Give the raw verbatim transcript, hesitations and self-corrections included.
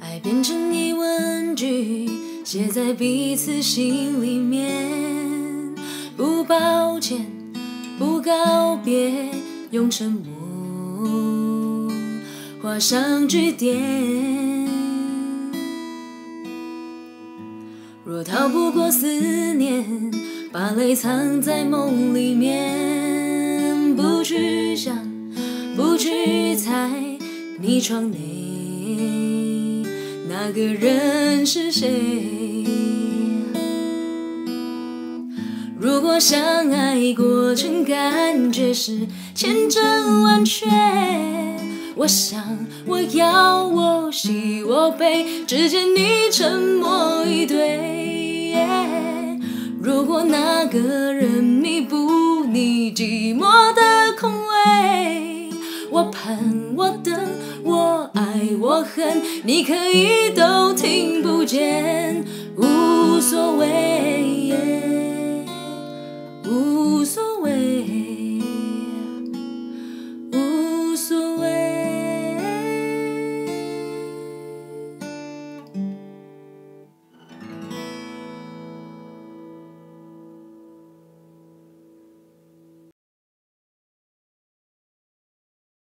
爱变成疑问句，写在彼此心里面。不抱歉，不告别，用沉默画上句点。若逃不过思念，把泪藏在梦里面。不去想，不去猜，你窗内那个人是谁？如果相爱过程感觉是千真万确，我想我要我喜我悲，只见你沉默以对。如果那个人弥补你寂寞的空位，我盼我等我爱我恨，你可以都听不见，无所谓。